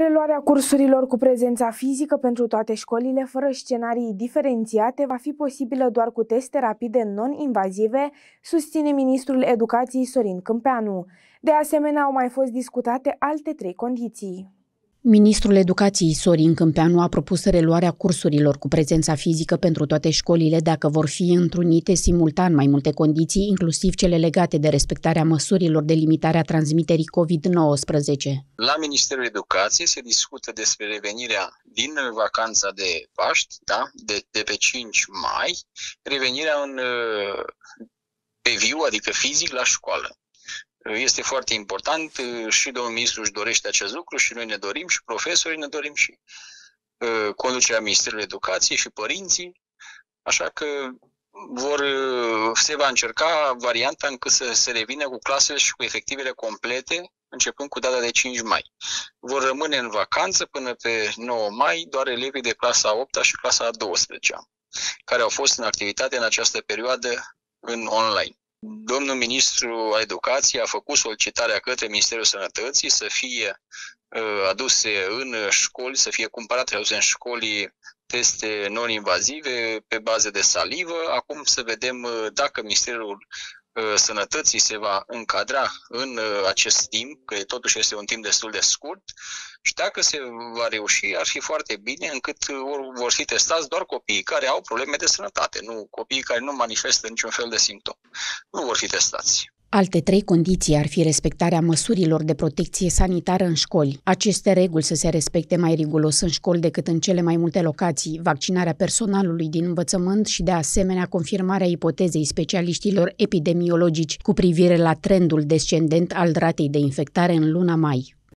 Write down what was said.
Preluarea cursurilor cu prezența fizică pentru toate școlile, fără scenarii diferențiate, va fi posibilă doar cu teste rapide non-invazive, susține ministrul Educației Sorin Câmpeanu. De asemenea, au mai fost discutate alte 3 condiții. Ministrul Educației Sorin Câmpeanu a propus reluarea cursurilor cu prezența fizică pentru toate școlile dacă vor fi întrunite simultan mai multe condiții, inclusiv cele legate de respectarea măsurilor de limitare a transmiterii COVID-19. La Ministerul Educației se discută despre revenirea din vacanța de Paști, de pe 5 mai, revenirea pe viu, adică fizic, la școală. Este foarte important și domnul ministru își dorește acest lucru și noi ne dorim și profesorii ne dorim și conducerea Ministerului Educației și părinții, așa că se va încerca varianta încât să se revină cu clasele și cu efectivele complete începând cu data de 5 mai. Vor rămâne în vacanță până pe 9 mai doar elevii de clasa 8 și clasa a 12-a, care au fost în activitate în această perioadă în online. Domnul ministru al Educației a făcut solicitarea către Ministerul Sănătății să fie aduse în școli, să fie cumpărate aduse în școli teste non-invazive pe bază de salivă. Acum să vedem dacă Ministerul Sănătății se va încadra în acest timp, că totuși este un timp destul de scurt, și dacă se va reuși, ar fi foarte bine, încât vor fi testați doar copiii care au probleme de sănătate, nu copiii care nu manifestă niciun fel de simptom. Nu vor fi testați. Alte 3 condiții ar fi respectarea măsurilor de protecție sanitară în școli. Aceste reguli să se respecte mai riguros în școli decât în cele mai multe locații, vaccinarea personalului din învățământ și, de asemenea, confirmarea ipotezei specialiștilor epidemiologici cu privire la trendul descendent al ratei de infectare în luna mai.